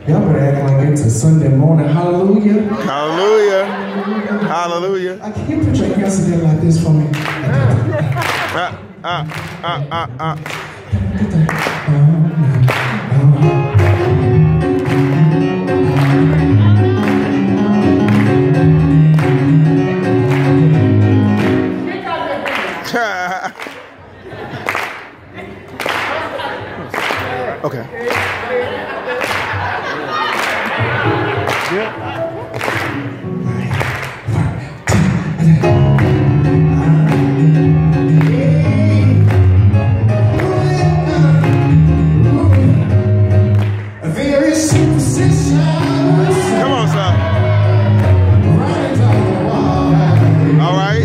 Y'all better act like it's a Sunday morning. Hallelujah. Hallelujah. Hallelujah. Can you put your hands together like this for me? Okay. Yeah. Come on, son. All right.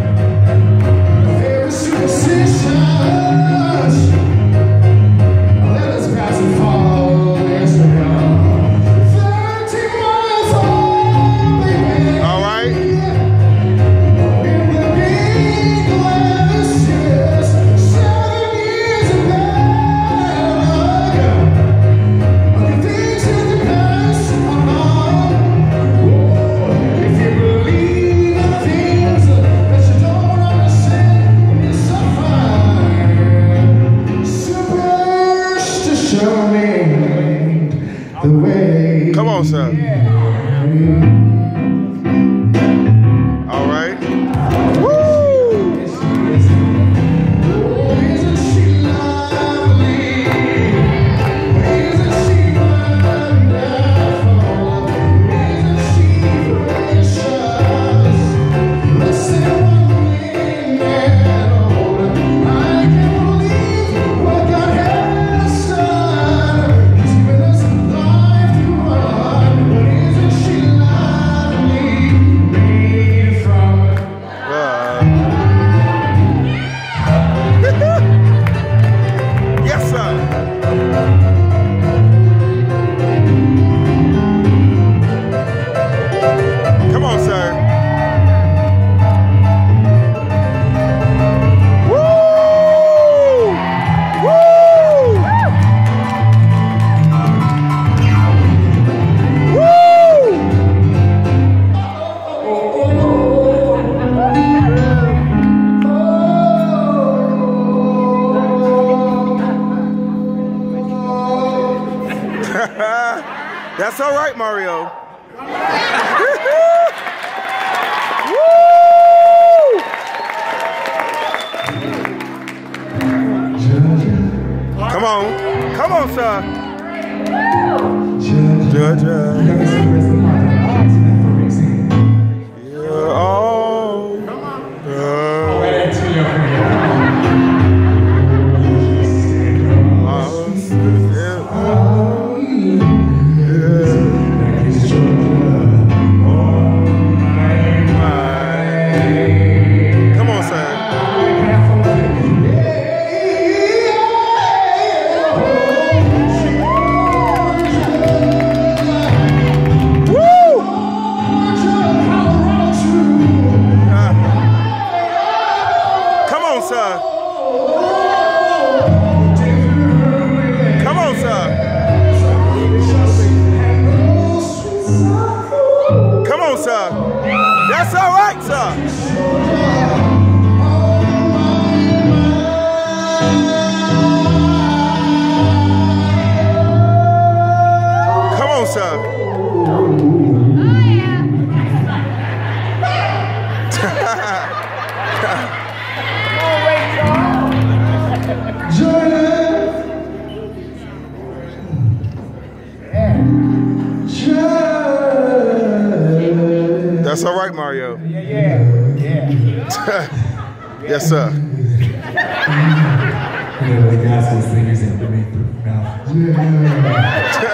Come on, sir. All right. Woo! That's all right, Mario. Woo! Come on, sir. Georgia. That's all right, sir. Come on, sir. That's all right, Mario. Yeah. Yes, sir. You know, the gospel singers have been through mouth.